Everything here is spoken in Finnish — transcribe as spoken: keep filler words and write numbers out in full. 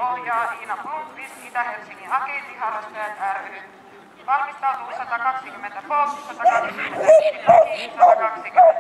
ohjaa Iina Blomqvist Itä-Helsingin hakeitiharrastajat ry. Valmistautuu sata kaksikymmentä F O K, sata kaksikymmentäviisi Laki, sata kaksikymmentä